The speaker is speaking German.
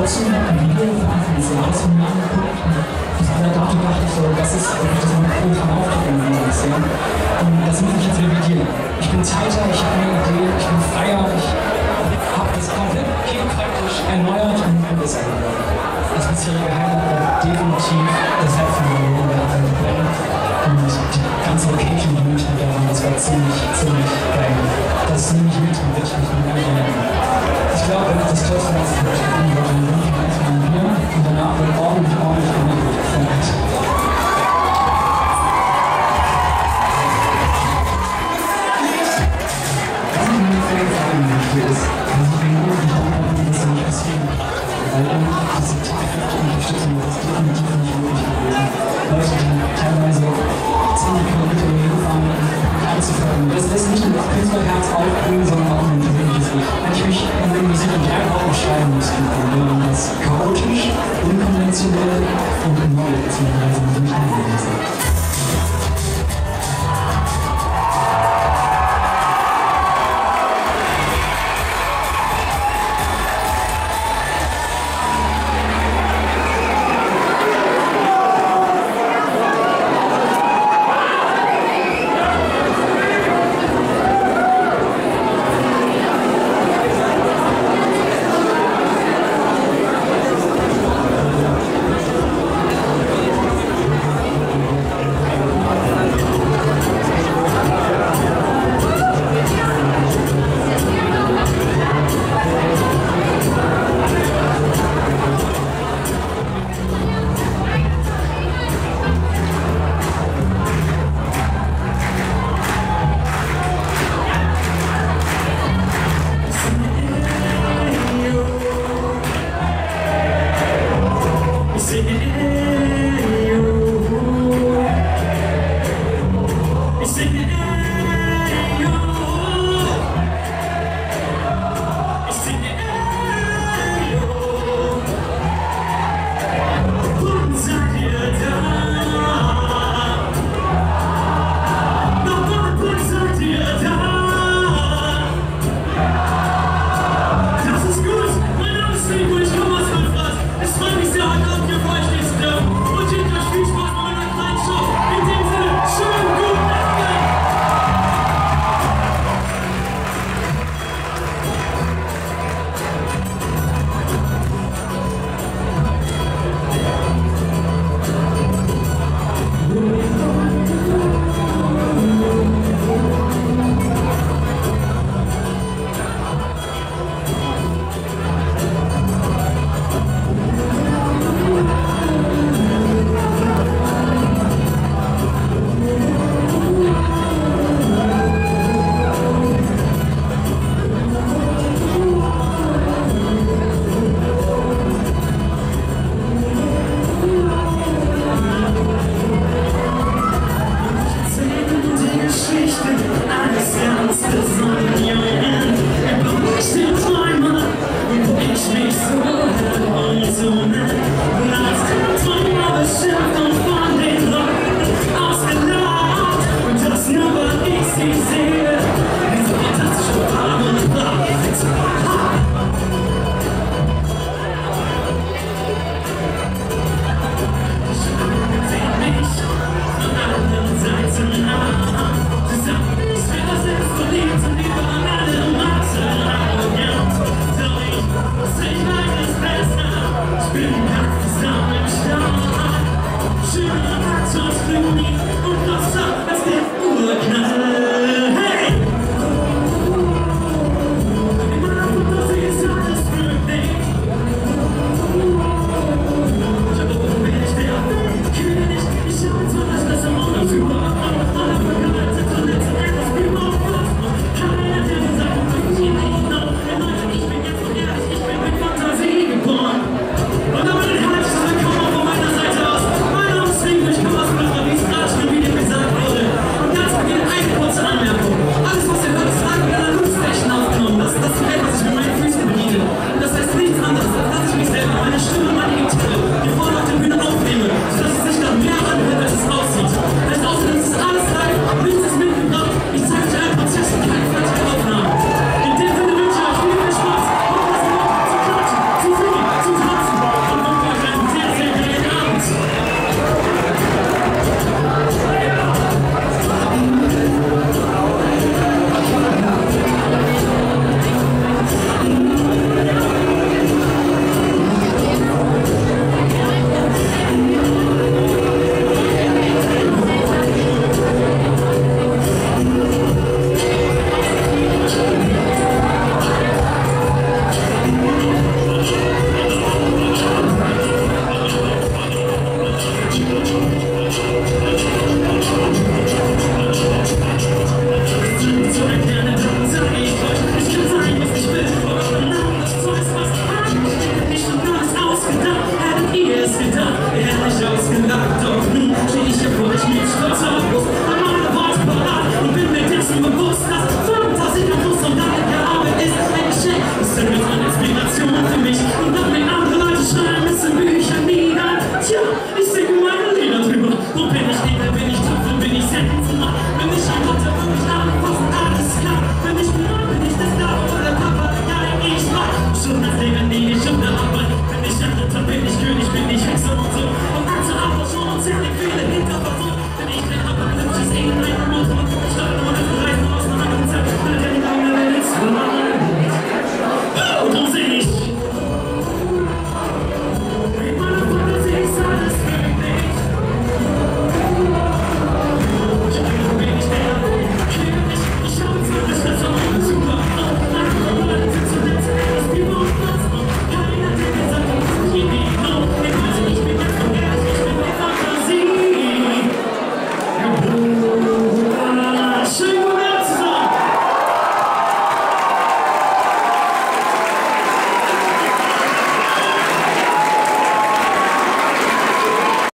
kurzem ein Video von Anfang des Jahres von mir angeguckt und da dachte ich so, das ist mein Programm aufgegangen bisher. Und das muss ich jetzt revidieren. Ich bin tighter, ich habe mehr Ideen, ich bin freier, ich habe das komplett praktisch erneuert und besser geworden. Das bisherige Highlight war definitiv das Headphone in der alten Band und die ganze Location in München da, das war ziemlich geil. Das nehme ich mit und will ich nicht mehr lernen. Ich glaube, wenn ich das TOYS2MASTERS